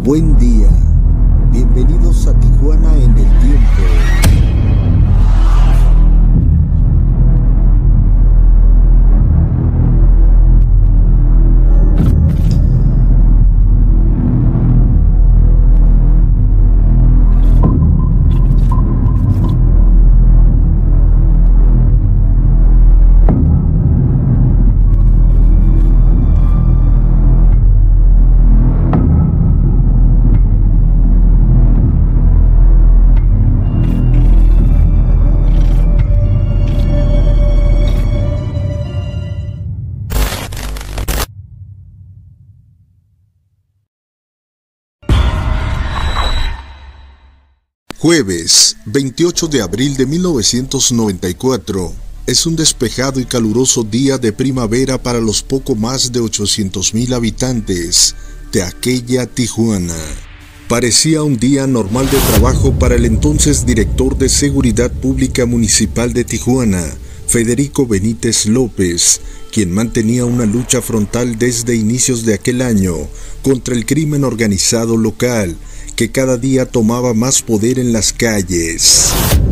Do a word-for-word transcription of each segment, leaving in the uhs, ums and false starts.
Buen día. Bienvenidos a Tijuana en el tiempo. Jueves, veintiocho de abril de mil novecientos noventa y cuatro, es un despejado y caluroso día de primavera para los poco más de ochocientos mil habitantes de aquella Tijuana. Parecía un día normal de trabajo para el entonces director de Seguridad Pública Municipal de Tijuana, Federico Benítez López, quien mantenía una lucha frontal desde inicios de aquel año contra el crimen organizado local, que cada día tomaba más poder en las calles.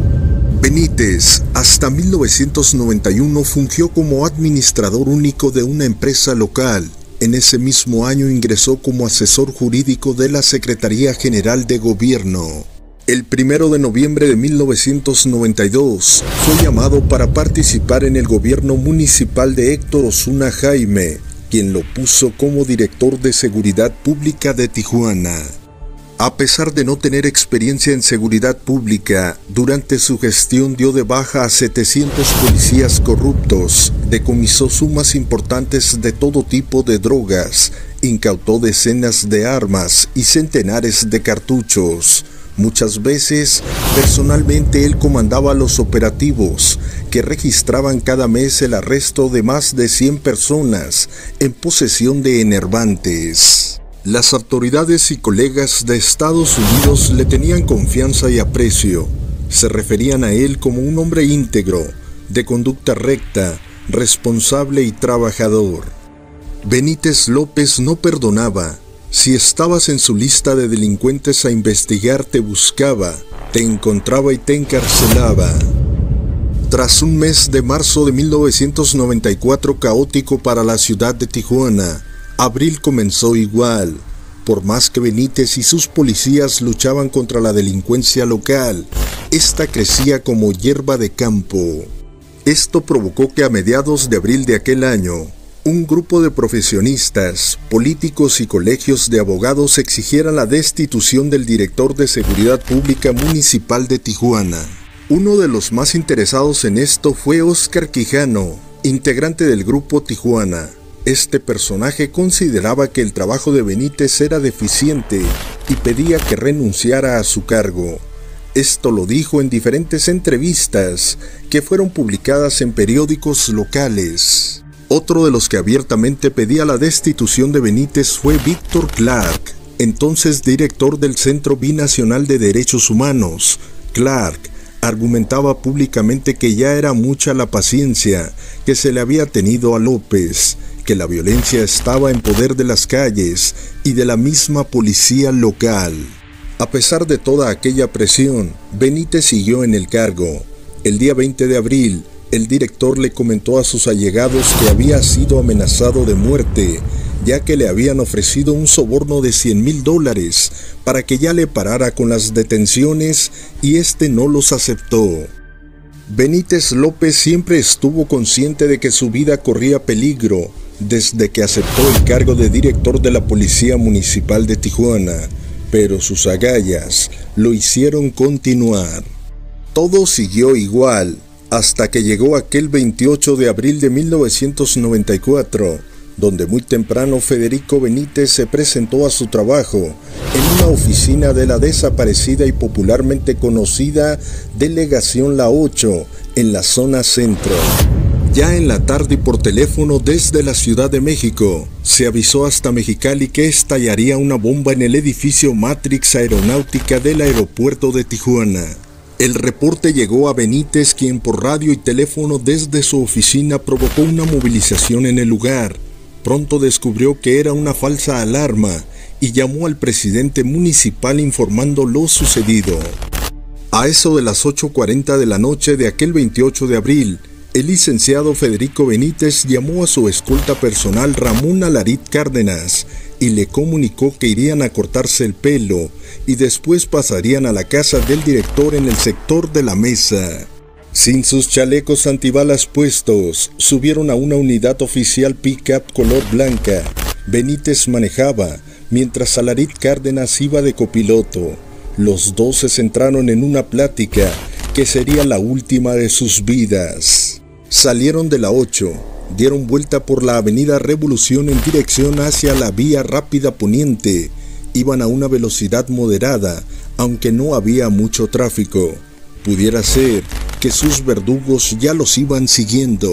Benítez, hasta mil novecientos noventa y uno, fungió como administrador único de una empresa local. En ese mismo año ingresó como asesor jurídico de la Secretaría General de Gobierno. El primero de noviembre de mil novecientos noventa y dos fue llamado para participar en el gobierno municipal de Héctor Osuna Jaime, quien lo puso como director de Seguridad Pública de Tijuana. A pesar de no tener experiencia en seguridad pública, durante su gestión dio de baja a setecientos policías corruptos, decomisó sumas importantes de todo tipo de drogas, incautó decenas de armas y centenares de cartuchos. Muchas veces, personalmente él comandaba los operativos, que registraban cada mes el arresto de más de cien personas en posesión de enervantes. Las autoridades y colegas de Estados Unidos le tenían confianza y aprecio. Se referían a él como un hombre íntegro, de conducta recta, responsable y trabajador. Benítez López no perdonaba. Si estabas en su lista de delincuentes a investigar, te buscaba, te encontraba y te encarcelaba. Tras un mes de marzo de mil novecientos noventa y cuatro caótico para la ciudad de Tijuana, abril comenzó igual. Por más que Benítez y sus policías luchaban contra la delincuencia local, esta crecía como hierba de campo. Esto provocó que a mediados de abril de aquel año, un grupo de profesionistas, políticos y colegios de abogados exigieran la destitución del director de Seguridad Pública Municipal de Tijuana. Uno de los más interesados en esto fue Óscar Quijano, integrante del Grupo Tijuana. Este personaje consideraba que el trabajo de Benítez era deficiente y pedía que renunciara a su cargo. Esto lo dijo en diferentes entrevistas que fueron publicadas en periódicos locales. Otro de los que abiertamente pedía la destitución de Benítez fue Víctor Clark, entonces director del Centro Binacional de Derechos Humanos. Clark argumentaba públicamente que ya era mucha la paciencia que se le había tenido a López, que la violencia estaba en poder de las calles y de la misma policía local. A pesar de toda aquella presión, Benítez siguió en el cargo. El día veinte de abril, el director le comentó a sus allegados que había sido amenazado de muerte, ya que le habían ofrecido un soborno de cien mil dólares para que ya le parara con las detenciones y este no los aceptó. Benítez López siempre estuvo consciente de que su vida corría peligro desde que aceptó el cargo de director de la Policía Municipal de Tijuana, pero sus agallas lo hicieron continuar. Todo siguió igual hasta que llegó aquel veintiocho de abril de mil novecientos noventa y cuatro, donde muy temprano Federico Benítez se presentó a su trabajo en una oficina de la desaparecida y popularmente conocida Delegación La ocho, en la zona centro. Ya en la tarde y por teléfono desde la Ciudad de México, se avisó hasta Mexicali que estallaría una bomba en el edificio Matrix Aeronáutica del aeropuerto de Tijuana. El reporte llegó a Benítez, quien por radio y teléfono desde su oficina provocó una movilización en el lugar. Pronto descubrió que era una falsa alarma y llamó al presidente municipal informando lo sucedido. A eso de las ocho cuarenta de la noche de aquel veintiocho de abril, el licenciado Federico Benítez llamó a su escolta personal Ramón Alarit Cárdenas y le comunicó que irían a cortarse el pelo y después pasarían a la casa del director en el sector de la Mesa. Sin sus chalecos antibalas puestos, subieron a una unidad oficial pick-up color blanca. Benítez manejaba, mientras Alarit Cárdenas iba de copiloto. Los dos se centraron en una plática que sería la última de sus vidas. Salieron de la ocho, dieron vuelta por la avenida Revolución en dirección hacia la vía rápida poniente. Iban a una velocidad moderada, aunque no había mucho tráfico. Pudiera ser que sus verdugos ya los iban siguiendo.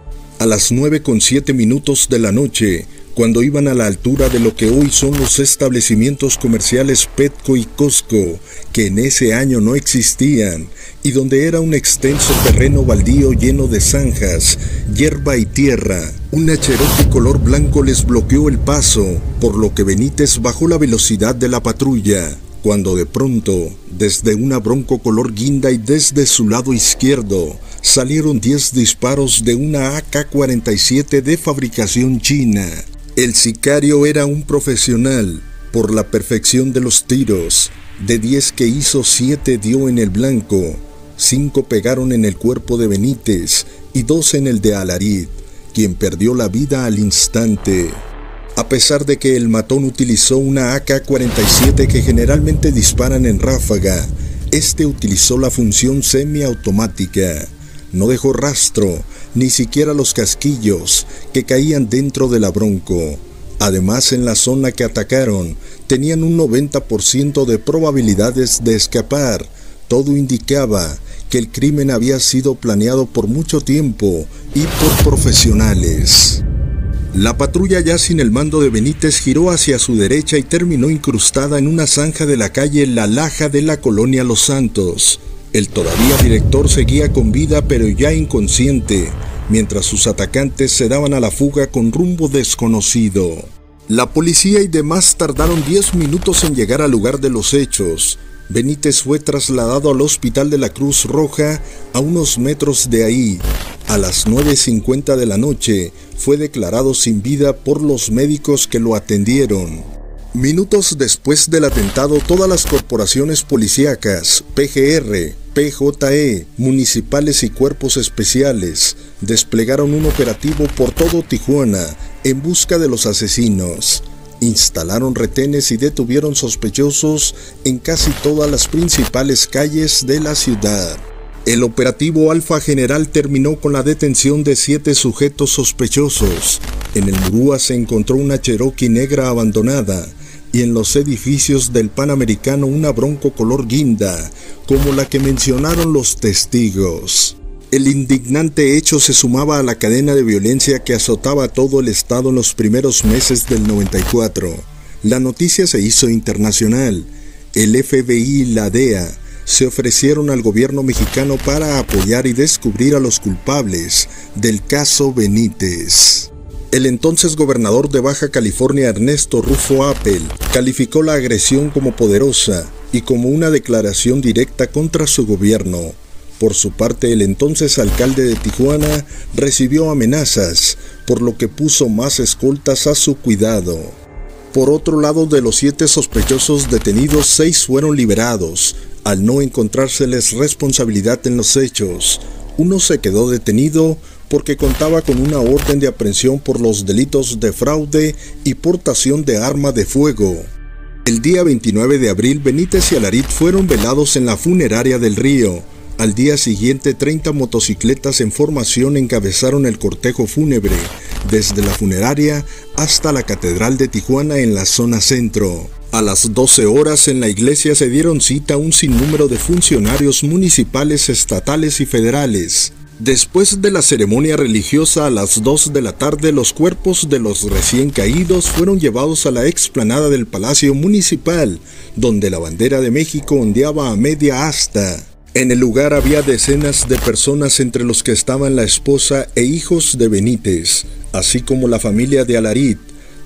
A las nueve con siete minutos de la noche, cuando iban a la altura de lo que hoy son los establecimientos comerciales Petco y Costco, que en ese año no existían, y donde era un extenso terreno baldío lleno de zanjas, hierba y tierra, una Cherokee color blanco les bloqueó el paso, por lo que Benítez bajó la velocidad de la patrulla, cuando de pronto, desde una Bronco color guinda y desde su lado izquierdo, salieron diez disparos de una A K cuarenta y siete de fabricación china. El sicario era un profesional, por la perfección de los tiros. De diez que hizo, siete dio en el blanco, cinco pegaron en el cuerpo de Benítez y dos en el de Alarit, quien perdió la vida al instante. A pesar de que el matón utilizó una A K cuarenta y siete que generalmente disparan en ráfaga, este utilizó la función semiautomática. No dejó rastro, ni siquiera los casquillos que caían dentro de la Bronco. Además, en la zona que atacaron, tenían un noventa por ciento de probabilidades de escapar. Todo indicaba que el crimen había sido planeado por mucho tiempo y por profesionales. La patrulla, ya sin el mando de Benítez, giró hacia su derecha y terminó incrustada en una zanja de la calle La Laja de la colonia Los Santos. El todavía director seguía con vida pero ya inconsciente, mientras sus atacantes se daban a la fuga con rumbo desconocido. La policía y demás tardaron diez minutos en llegar al lugar de los hechos. Benítez fue trasladado al hospital de la Cruz Roja a unos metros de ahí. A las nueve cincuenta de la noche fue declarado sin vida por los médicos que lo atendieron. Minutos después del atentado, todas las corporaciones policíacas, P G R, P J E, municipales y cuerpos especiales, desplegaron un operativo por todo Tijuana en busca de los asesinos. Instalaron retenes y detuvieron sospechosos en casi todas las principales calles de la ciudad. El operativo Alfa General terminó con la detención de siete sujetos sospechosos. En el Murúa se encontró una Cherokee negra abandonada y en los edificios del Panamericano una Bronco color guinda, como la que mencionaron los testigos. El indignante hecho se sumaba a la cadena de violencia que azotaba a todo el estado en los primeros meses del noventa y cuatro. La noticia se hizo internacional. El F B I y la D E A se ofrecieron al gobierno mexicano para apoyar y descubrir a los culpables del caso Benítez. El entonces gobernador de Baja California, Ernesto Rufo Appel, calificó la agresión como poderosa y como una declaración directa contra su gobierno. Por su parte, el entonces alcalde de Tijuana recibió amenazas, por lo que puso más escoltas a su cuidado. Por otro lado, de los siete sospechosos detenidos, seis fueron liberados, al no encontrárseles responsabilidad en los hechos. Uno se quedó detenido porque contaba con una orden de aprehensión por los delitos de fraude y portación de arma de fuego. El día veintinueve de abril, Benítez y Alarit fueron velados en la funeraria del Río. Al día siguiente, treinta motocicletas en formación encabezaron el cortejo fúnebre, desde la funeraria hasta la Catedral de Tijuana en la zona centro. A las doce horas en la iglesia se dieron cita a un sinnúmero de funcionarios municipales, estatales y federales. Después de la ceremonia religiosa, a las dos de la tarde, los cuerpos de los recién caídos fueron llevados a la explanada del Palacio Municipal, donde la bandera de México ondeaba a media asta. En el lugar había decenas de personas, entre los que estaban la esposa e hijos de Benítez, así como la familia de Alarit.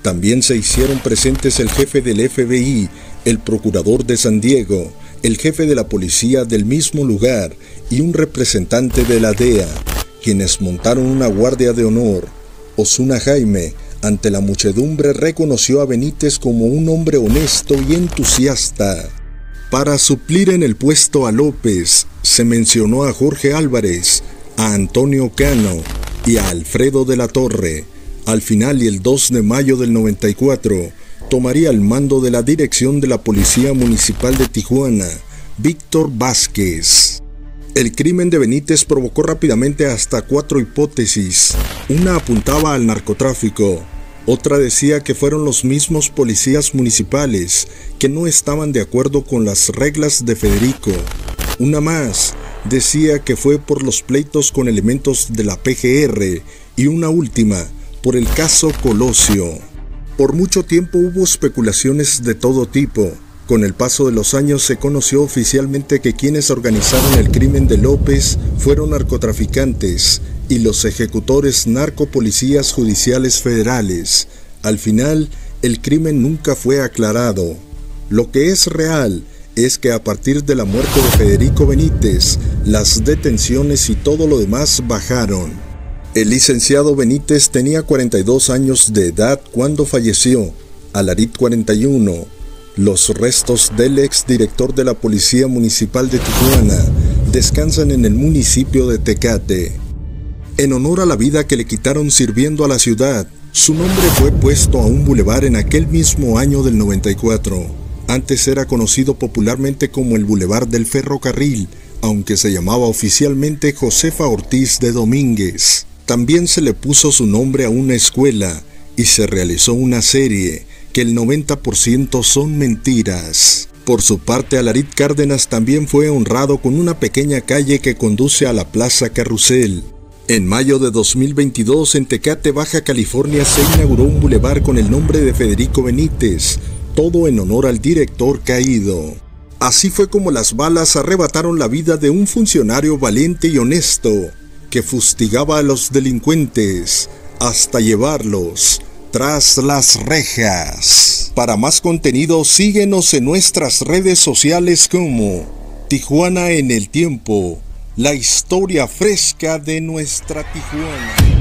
También se hicieron presentes el jefe del F B I, el procurador de San Diego, el jefe de la policía del mismo lugar y un representante de la D E A, quienes montaron una guardia de honor. Osuna Jaime, ante la muchedumbre, reconoció a Benítez como un hombre honesto y entusiasta. Para suplir en el puesto a López, se mencionó a Jorge Álvarez, a Antonio Cano y a Alfredo de la Torre. Al final, y el dos de mayo del noventa y cuatro, tomaría el mando de la dirección de la Policía Municipal de Tijuana, Víctor Vázquez. El crimen de Benítez provocó rápidamente hasta cuatro hipótesis. Una apuntaba al narcotráfico, otra decía que fueron los mismos policías municipales que no estaban de acuerdo con las reglas de Federico. Una más decía que fue por los pleitos con elementos de la P G R, y una última por el caso Colosio. Por mucho tiempo hubo especulaciones de todo tipo. Con el paso de los años se conoció oficialmente que quienes organizaron el crimen de López fueron narcotraficantes y los ejecutores narcopolicías judiciales federales. Al final, el crimen nunca fue aclarado. Lo que es real es que a partir de la muerte de Federico Benítez, las detenciones y todo lo demás bajaron. El licenciado Benítez tenía cuarenta y dos años de edad cuando falleció, Alarit cuarenta y uno. Los restos del exdirector de la Policía Municipal de Tijuana descansan en el municipio de Tecate. En honor a la vida que le quitaron sirviendo a la ciudad, su nombre fue puesto a un bulevar en aquel mismo año del noventa y cuatro. Antes era conocido popularmente como el Bulevar del Ferrocarril, aunque se llamaba oficialmente Josefa Ortiz de Domínguez. También se le puso su nombre a una escuela y se realizó una serie que el noventa por ciento son mentiras. Por su parte, Alarit Cárdenas también fue honrado con una pequeña calle que conduce a la Plaza Carrusel. En mayo de dos mil veintidós, en Tecate, Baja California, se inauguró un bulevar con el nombre de Federico Benítez, todo en honor al director caído. Así fue como las balas arrebataron la vida de un funcionario valiente y honesto, que fustigaba a los delincuentes hasta llevarlos tras las rejas. Para más contenido, síguenos en nuestras redes sociales como Tijuana en el Tiempo, la historia fresca de nuestra Tijuana.